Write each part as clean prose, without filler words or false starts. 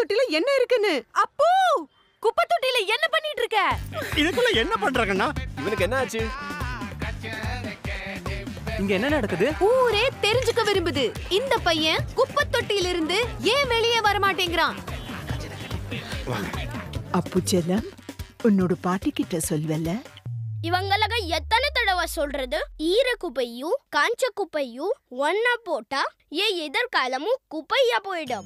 தொட்டில என்ன இருக்குன்னு. அப்போ குப்பை தொட்டில என்ன பண்ணிட்டு இருக்க? இதுக்குள்ள என்ன பண்றாங்கண்ணா? இவனுக்கு என்ன ஆச்சு? இங்க என்ன நடக்குது? ஊரே தெரிஞ்சுக்க விரும்புது. இந்த பையன் குப்பை தொட்டில இருந்து ஏன் வெளியே வர மாட்டேங்கிறான்? அப்பு செல்லம், உன்னோட பாட்டி கிட்ட சொல்வல்ல? இவங்களுக்கு எத்தனை தடவை சொல்றது? ஈர குப்பையும் காஞ்ச குப்பையும் ஒன்னா போட்டா ஏன் எதிர்காலமும் குப்பையா போயிடும்.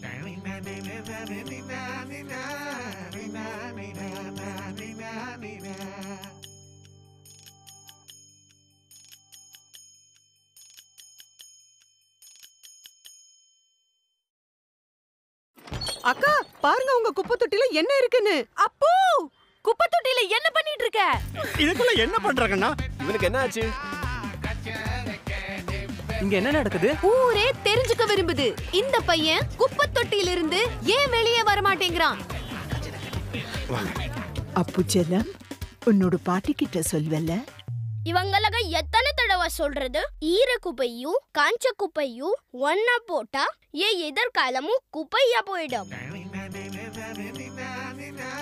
அக்கா, பாருங்க உங்க குப்பை தொட்டில என்ன இருக்குன்னு. அப்போ குப்பை தொட்டில என்ன பண்ணிட்டு இருக்க? இதுக்குள்ள என்ன பண்றாங்கண்ணா? இவனுக்கு என்ன ஆச்சு? இங்க என்ன நடக்குது? ஊரே தெரிஞ்சுக்க விரும்புது. இந்த பையன் குப்பை தொட்டில இருந்து ஏன் வெளியே வர மாட்டேங்கிறான்? அப்பு செல்லம், உன்னோட பாட்டி கிட்ட சொல்வல்ல? இவங்களுக்கு எத்தனை தடவை சொல்றது? ஈர குப்பையும் காஞ்ச குப்பையும் ஒன்னா போட்டா ஏன் எதிர்காலமும் குப்பையா போயிடும்.